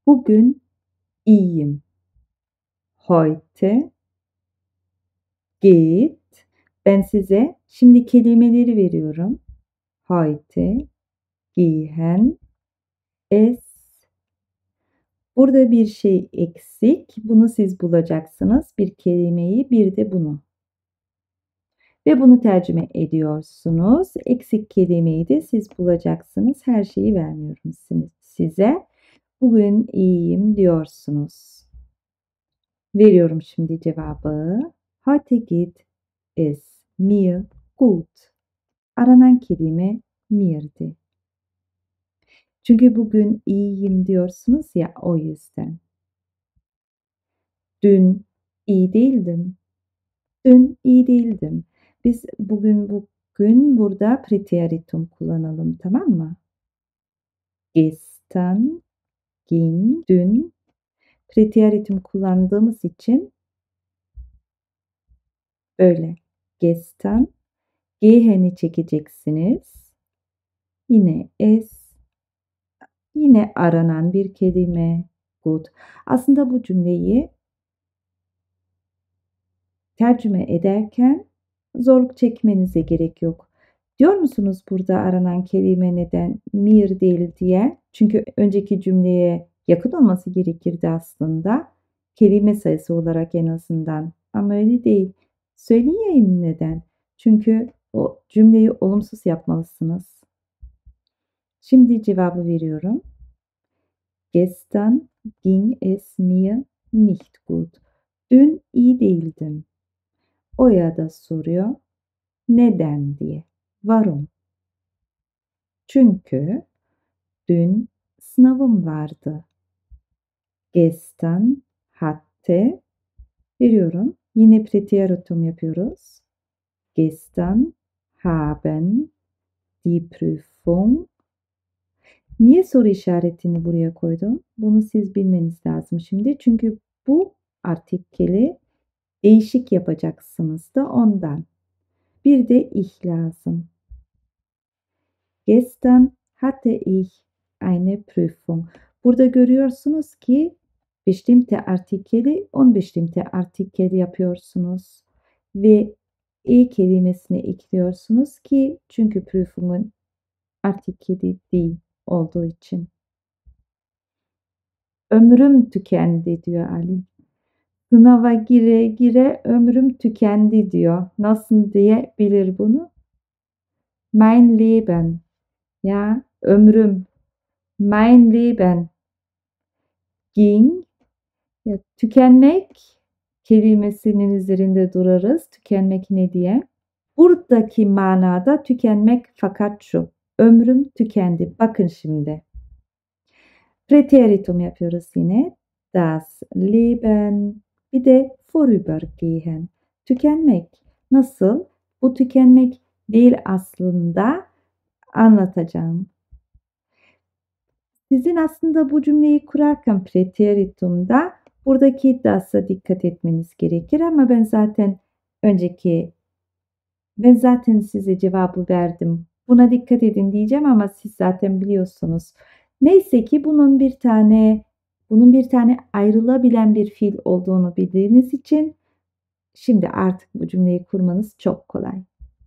Bugün iyiyim. Heute geht. Ben size şimdi kelimeleri veriyorum. Heute gehen es. Burada bir şey eksik. Bunu siz bulacaksınız. Bir kelimeyi, bir de bunu. Ve bunu tercüme ediyorsunuz. Eksik kelimeyi de siz bulacaksınız. Her şeyi vermiyorum size. Bugün iyiyim diyorsunuz. Veriyorum şimdi cevabı. Heute geht es mir gut. Aranan kelime mir'di. Çünkü bugün iyiyim diyorsunuz ya, o yüzden. Dün iyi değildim. Dün iyi değildim. Biz bugün burada Präteritum kullanalım, tamam mı? Gestern, ging, dün. Präteritum kullandığımız için böyle. Gestern, gehen'i çekeceksiniz. Yine es, yine aranan bir kelime. Gut. Aslında bu cümleyi tercüme ederken zorluk çekmenize gerek yok. Diyor musunuz burada aranan kelime neden mir değil diye? Çünkü önceki cümleye yakın olması gerekirdi aslında. Kelime sayısı olarak en azından. Ama öyle değil. Söyleyeyim neden? Çünkü o cümleyi olumsuz yapmalısınız. Şimdi cevabı veriyorum. Gestern ging es mir nicht gut. Dün iyi değildim. Oya da soruyor. Neden diye. Warum? Çünkü dün sınavım vardı. Gestern hatte veriyorum. Yine Präteritum yapıyoruz. Gestern haben die Prüfung. Niye soru işaretini buraya koydum? Bunu siz bilmeniz lazım şimdi. Çünkü bu artikeli değişik yapacaksınız da ondan. Bir de ich lazım. Gestern hatte ich eine Prüfung. Burada görüyorsunuz ki bestimmte artikeli unbestimmte artikel yapıyorsunuz. Ve kelimesini ekliyorsunuz ki çünkü Prüfung'un artikeli değil olduğu için. Ömrüm tükendi diyor Ali. Sınava gire gire ömrüm tükendi diyor. Nasıl diyebilir bunu? Mein Leben. Ya ömrüm. Mein Leben ging. Ya, tükenmek kelimesinin üzerinde durarız. Tükenmek ne diye? Buradaki manada tükenmek fakat şu. Ömrüm tükendi. Bakın şimdi. Präteritum yapıyoruz yine. Das Leben. Bir de vorübergehen. Tükenmek. Nasıl? Bu tükenmek değil aslında. Anlatacağım. Sizin aslında bu cümleyi kurarken Präteritum'da buradaki das'a dikkat etmeniz gerekir ama ben zaten size cevabı verdim. Buna dikkat edin diyeceğim ama siz zaten biliyorsunuz. Neyse ki bunun bir tane ayrılabilen bir fiil olduğunu bildiğiniz için şimdi artık bu cümleyi kurmanız çok kolay.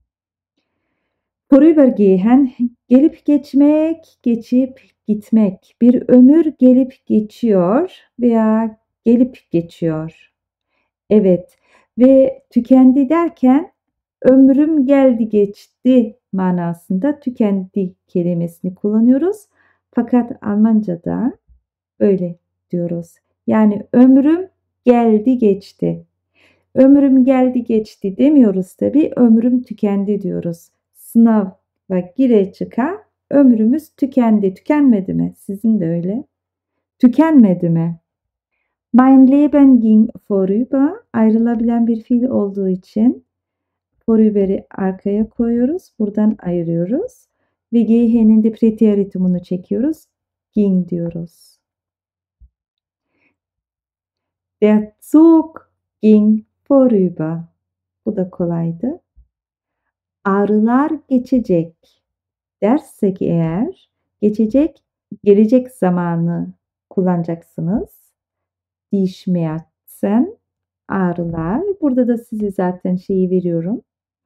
Vorübergehen, gelip geçmek, geçip gitmek. Bir ömür gelip geçiyor veya gelip geçiyor. Evet ve tükendi derken ömrüm geldi geçti manasında tükendi kelimesini kullanıyoruz. Fakat Almanca'da öyle diyoruz. Yani ömrüm geldi geçti. Ömrüm geldi geçti demiyoruz tabii. Ömrüm tükendi diyoruz. Sınava gire çıka ömrümüz tükendi. Tükenmedi mi? Sizin de öyle. Tükenmedi mi? Mein Leben ging vorüber. Ayrılabilen bir fiil olduğu için vorüber'i arkaya koyuyoruz. Buradan ayırıyoruz. Ve gehen'in de preteritumunu çekiyoruz. Ging diyoruz. Der Zug ging vorüber. Bu da kolaydı. Ağrılar geçecek dersek eğer geçecek gelecek zamanı kullanacaksınız. Die Schmerzen, ağrılar. Burada da size zaten şeyi veriyorum.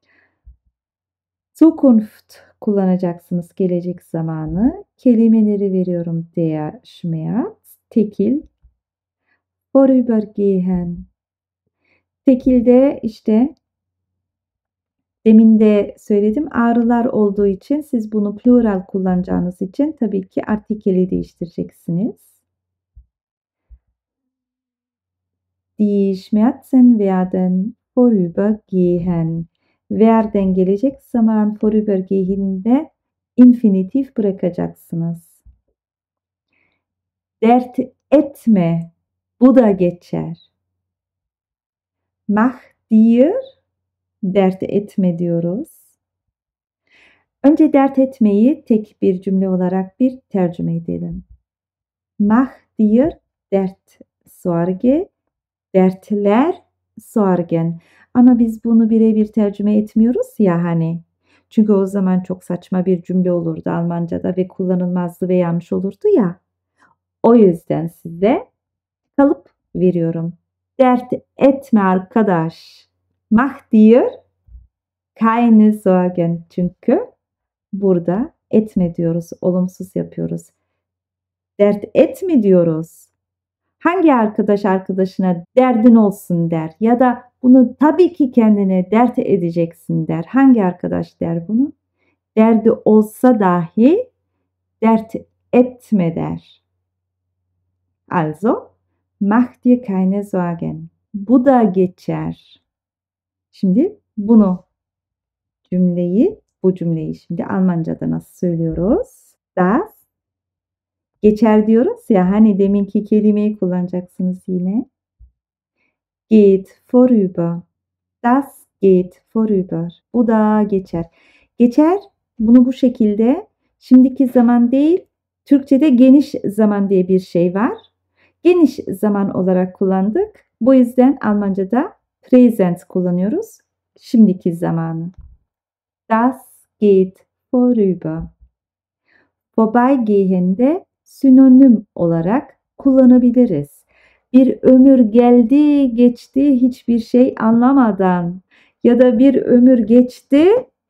Zukunft kullanacaksınız, gelecek zamanı. Kelimeleri veriyorum. Der Schmerz, tekil. Vorübergehen. Tekilde işte demin de söyledim, ağrılar olduğu için siz bunu plural kullanacağınız için tabii ki artikeli değiştireceksiniz. Die Schmerzen werden vorübergehen. Werden gelecek zaman, vorübergehen'de infinitif bırakacaksınız. Dert etme, bu da geçer. Mach dir, dert etme diyoruz. Önce dert etmeyi tek bir cümle olarak bir tercüme edelim. Mach dir dert Sorge, dertler sorgen. Ama biz bunu birebir tercüme etmiyoruz ya hani. Çünkü o zaman çok saçma bir cümle olurdu Almanca'da ve kullanılmazdı ve yanlış olurdu ya. O yüzden size kalıp veriyorum. Dert etme arkadaş. Mach dir keine Sorgen. Çünkü burada etme diyoruz, olumsuz yapıyoruz. Dert etme diyoruz. Hangi arkadaş arkadaşına derdin olsun der ya da bunu tabii ki kendine dert edeceksin der. Hangi arkadaş der bunu? Derdi olsa dahi dert etme der. Also, mach dir keine Sorgen. Bu da geçer. Şimdi bu cümleyi şimdi Almanca'da nasıl söylüyoruz? Das geçer diyoruz ya, hani deminki kelimeyi kullanacaksınız yine. Geht vorüber. Das geht vorüber. Bu da geçer. Geçer, bunu bu şekilde şimdiki zaman değil, Türkçe'de geniş zaman diye bir şey var. Geniş zaman olarak kullandık. Bu yüzden Almanca'da Präsens kullanıyoruz. Şimdiki zamanı. Das geht vorüber. Vorbeigehen'de sinonim olarak kullanabiliriz. Bir ömür geldi, geçti hiçbir şey anlamadan ya da bir ömür geçti,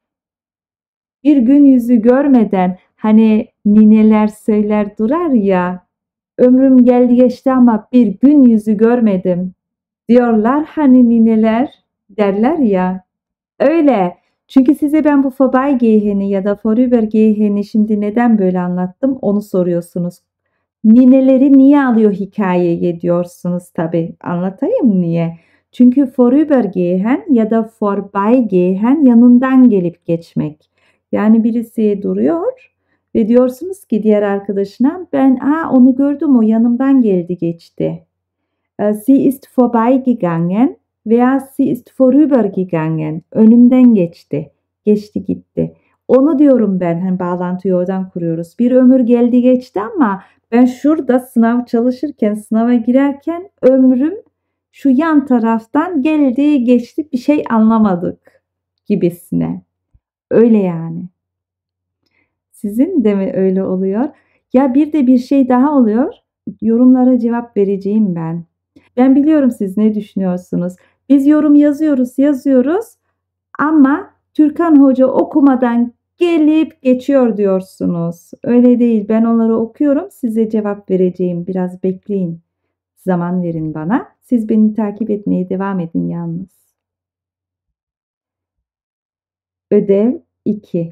bir gün yüzü görmeden, hani nineler söyler durar ya, ömrüm geldi geçti ama bir gün yüzü görmedim diyorlar hani nineler derler ya. Öyle. Çünkü size ben bu Vorbeigehen'i ya da Vorübergehen'i şimdi neden böyle anlattım onu soruyorsunuz. Nineleri niye alıyor hikayeye diyorsunuz tabi. Anlatayım niye? Çünkü Vorübergehen ya da Vorbeigehen yanından gelip geçmek. Yani birisi duruyor ve diyorsunuz ki diğer arkadaşına ben onu gördüm, o yanımdan geldi geçti. Sie ist vorbeigegangen veya sie ist vorübergegangen. Önümden geçti. Geçti gitti. Onu diyorum ben. Hani bağlantıyı oradan kuruyoruz. Bir ömür geldi geçti ama ben şurada sınav çalışırken, sınava girerken ömrüm şu yan taraftan geldi geçti, bir şey anlamadık gibisine. Öyle yani. Sizin de mi öyle oluyor? Ya bir de bir şey daha oluyor. Yorumlara cevap vereceğim ben. Ben biliyorum siz ne düşünüyorsunuz. Biz yorum yazıyoruz ama Türkan Hoca okumadan gelip geçiyor diyorsunuz. Öyle değil. Ben onları okuyorum, size cevap vereceğim. Biraz bekleyin. Zaman verin bana. Siz beni takip etmeye devam edin yalnız. Ödev 2.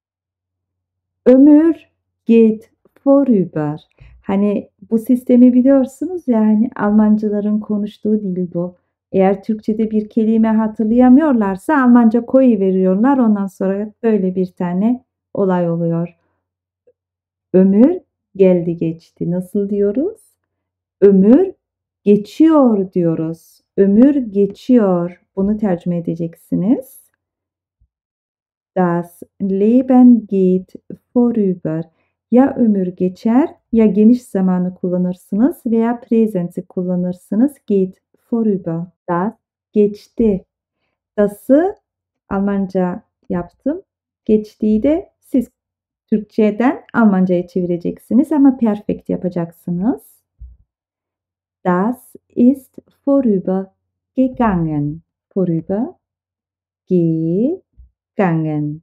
Ömür geht vorüber. Hani bu sistemi biliyorsunuz ya, hani Almancıların konuştuğu dil bu. Eğer Türkçe'de bir kelime hatırlayamıyorlarsa Almanca koyuveriyorlar. Ondan sonra böyle bir tane olay oluyor. Ömür geldi geçti. Nasıl diyoruz? Ömür geçiyor diyoruz. Ömür geçiyor. Bunu tercüme edeceksiniz. Das Leben geht vorüber. Ya ömür geçer ya geniş zamanı kullanırsınız veya present'i kullanırsınız. Geht vorüber. Das geçti. Das'ı Almanca yaptım. Geçtiği de siz Türkçeden Almanca'ya çevireceksiniz ama perfect yapacaksınız. Das ist vorübergegangen. Vorübergegangen.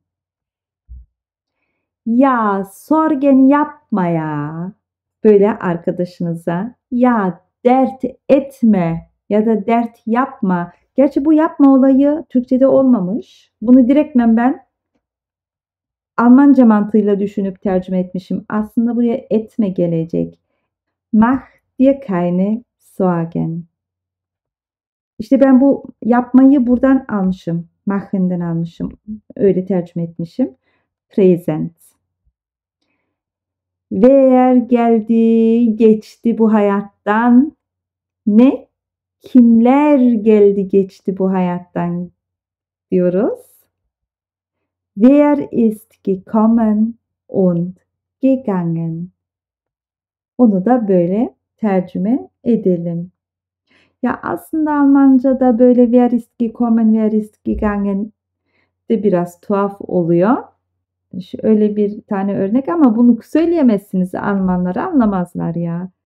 Ya sorgen yapma ya. Böyle arkadaşınıza ya dert etme ya da dert yapma. Gerçi bu yapma olayı Türkçe'de olmamış. Bunu direktmen ben Almanca mantığıyla düşünüp tercüme etmişim. Aslında buraya etme gelecek. Mach dir keine Sorgen. İşte ben bu yapmayı buradan almışım. Machen'den almışım. Öyle tercüme etmişim. Present. Wer geldi, geçti bu hayattan? Ne? Kimler geldi, geçti bu hayattan diyoruz. Wer ist gekommen und gegangen? Onu da böyle tercüme edelim. Ya aslında Almanca'da böyle wer ist gekommen, wer ist gegangen de biraz tuhaf oluyor. Şöyle bir tane örnek ama bunu söyleyemezsiniz. Almanlar anlamazlar ya.